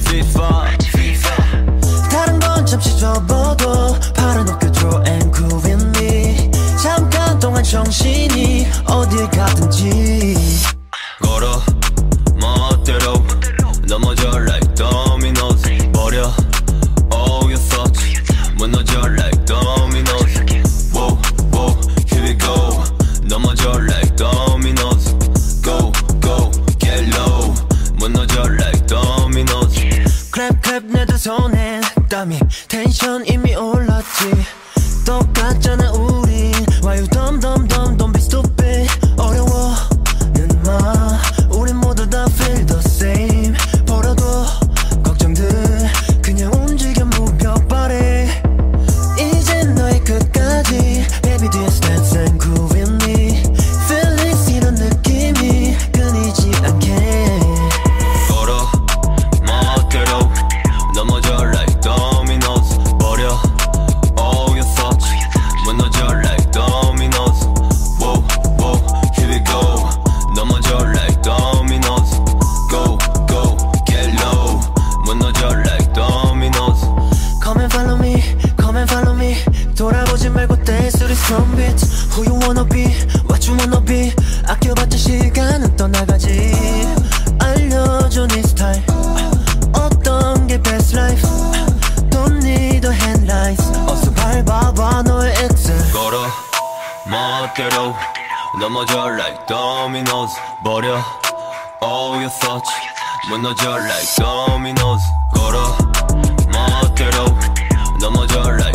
FIFA. 다른 건 잠시 접어도 팔아놓겨줘 and cool with me. 잠깐 동안 정신이 어딜 가든지 걸어 멋대로 넘어져 like dominoes. 버려 all your thoughts 무너져 like dominoes. Whoa, whoa, here we go. 넘어져 like dominoes. Go, go, get low. 무너져 like dominoes. clap clap 내 두 손에 땀이 텐션 이미 올랐지. 똑같잖아 우린 Why you dumb dumb dumb don't be stupid. 어려워는 마 우린 모두 다 feel the same. 벌어도 걱정들 그냥 움직여 move your body. 이젠 너의 끝까지 Baby do you stand and groove with me. Feelings 이런 느낌이 끊이지 않게 걸어 멋대로 넘어져 like dominoes. 버려 all your thoughts 무너져 like dominoes. Whoa, whoa, here we go. 넘어져 like dominoes. Go, go, get low. 무너져 like dominoes. Come and follow me, come and follow me. 돌아보지 말고 dance to this drum beat. Who you wanna be, what you wanna be. 아껴봤자 시간은 떠나가지. 알려줘 네 스타일 어떤 게 best life. Don't need a headlights. 어서 밟아봐 너의 exit. 걸어 멋대로 넘어져 like dominoes. 버려 all your thoughts 무너져 like dominoes. 걸어 멋대로 넘어져 like